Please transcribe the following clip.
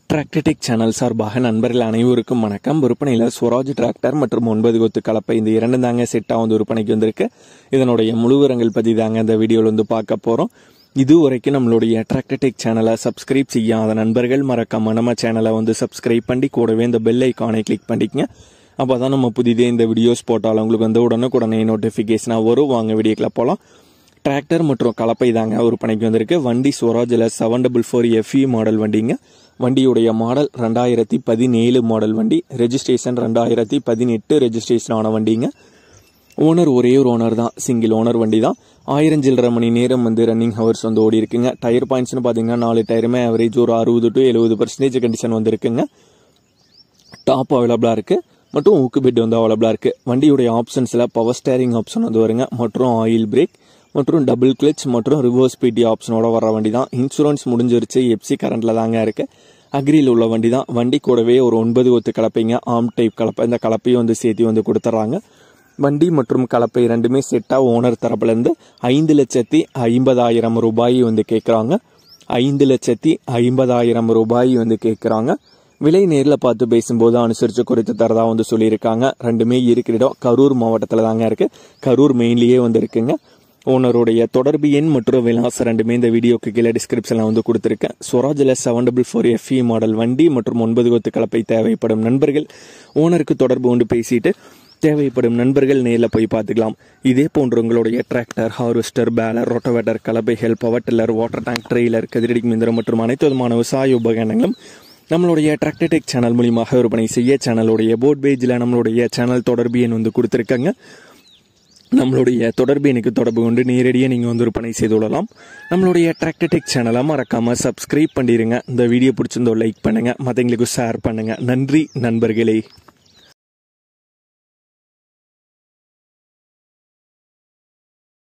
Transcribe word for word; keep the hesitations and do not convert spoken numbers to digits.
Tractor Tech channel சார்பாக நண்பர்கள் அனைவருக்கும் வணக்கம். விற்பனையில் ஸ்வராஜ் டிராக்டர் மற்றும் ஒன்பது கொத்து கலப்பை இந்த இரண்டு தாங்க செட்டாக வந்து விற்பனைக்கு வந்திருக்கு. இதனுடைய முழு விவரங்கள் பற்றி தாங்க இந்த வீடியோவில் வந்து பார்க்க போகிறோம். இதுவரைக்கும் நம்மளுடைய டிராக்டர்டெக் சேனலை சப்ஸ்கிரைப் செய்யாத நண்பர்கள் மறக்காம நம்ம சேனலை வந்து சப்ஸ்கிரைப் பண்ணி கூடவே இந்த பெல் ஐக்கானை கிளிக் பண்ணிக்கங்க. அப்போ தான் நம்ம புதிதே இந்த வீடியோஸ் போட்டாலும் உங்களுக்கு வந்து உடனுக்குடனே நோட்டிஃபிகேஷனாக வரும். வாங்க வீடியோக்கில் போகலாம். டிராக்டர் மற்றும் கலப்பை தாங்க விற்பனைக்கு வந்திருக்கு. வண்டி ஸ்வராஜில் seven double four FE model வண்டிங்க. வண்டியுடைய மாடல் ரெண்டாயிரத்தி பதினேழு மாடல் வண்டி. ரெஜிஸ்ட்ரேஷன் ரெண்டாயிரத்தி பதினெட்டு ரெஜிஸ்ட்ரேஷன் ஆன வண்டிங்க. ஓனர் ஒரே ஒரு ஓனர் தான், சிங்கிள் ஓனர் வண்டி தான். ஆயிரம் சில்லரை மணி நேரம் வந்து ரன்னிங் ஹவர்ஸ் வந்து ஓடி இருக்குங்க. டயர் பாயிண்ட்ஸ்னு பார்த்தீங்கன்னா நாலு டயருமே ஆவரேஜ் ஒரு அறுபது டு எழுபது பர்சன்டேஜ் கண்டிஷன் வந்து இருக்குங்க. டாப் அவைலபிளாக இருக்குது மற்றும் ஊக்கு பெட் வந்து அவைலபிளாக இருக்குது. வண்டியுடைய ஆப்ஷன்ஸில் பவர் ஸ்டேரிங் ஆப்ஷன் வந்து வருங்க மற்றும் ஆயில் பிரேக் மற்றும் டபுள் கிளச் மற்றும் ரிவர்ஸ் பிடி ஆப்ஷனோட வர வண்டி தான். இன்சூரன்ஸ் முடிஞ்சிருச்சு, எப்சி கரண்ட்ல தாங்க இருக்கு. அக்ரியில் உள்ள வண்டி தான். வண்டி கூடவே ஒரு ஒன்பது ஒத்து கலப்பைங்க, ஆம் டைப் கலப்பை. இந்த கலப்பையும் வந்து சேர்த்து வந்து கொடுத்துட்றாங்க. வண்டி மற்றும் கலப்பை ரெண்டுமே செட்டாக ஓனர் தரப்புலேருந்து ஐந்து லட்சத்தி ஐம்பதாயிரம் ரூபாய் வந்து கேட்குறாங்க. ஐந்து லட்சத்தி ஐம்பதாயிரம் ரூபாய் வந்து கேட்குறாங்க. விலை நேரில் பார்த்து பேசும்போது அனுசரித்து குறைத்து தரதா வந்து சொல்லியிருக்காங்க. ரெண்டுமே இருக்கிற இடம் கரூர் மாவட்டத்தில் தாங்க இருக்குது. கரூர் மெயின்லேயே வந்து இருக்குங்க. ஓனருடைய தொடர்பு எண் மற்றும் விலாசம் ரெண்டுமே இந்த வீடியோக்கு கீழே டிஸ்கிரிப்ஷனில் வந்து கொடுத்துருக்கேன். ஸ்வராஜில் seven double four FE model வண்டி மற்றும் ஒன்பது கொத்து கலப்பை தேவைப்படும் நண்பர்கள் ஓனருக்கு தொடர்பு கொண்டு பேசிட்டு தேவைப்படும் நண்பர்கள் நேரில் போய் பார்த்துக்கலாம். இதே போன்ற உங்களுடைய டிராக்டர், ஹார்வெஸ்டர், பேலர், ரோட்டோவேட்டர், கலப்பைகள், power tiller, water tank, trailer, கதிரடி மிந்திரம் மற்றும் அனைத்து விதமான விவசாய உபகரணங்களும் நம்மளுடைய டிராக்டர்டெக் சேனல் மூலியமாக விற்பனை செய்ய சேனலுடைய போர்ட் பேஜில் நம்மளுடைய சேனல் தொடர்பு எண் வந்து கொடுத்துருக்காங்க. நம்மளுடைய தொடர்பு எனக்கு தொடர்பு கொண்டு நேரடியாக நீங்கள் வந்து விற்பனை செய்து கொள்ளலாம். நம்மளுடைய டிராக்டர்டெக் சேனலை மறக்காமல் சப்ஸ்கிரைப் பண்ணிடுங்க. இந்த வீடியோ பிடிச்சிருந்தோ லைக் பண்ணுங்கள், மற்றவங்களுக்கு ஷேர் பண்ணுங்கள். நன்றி நண்பர்களே.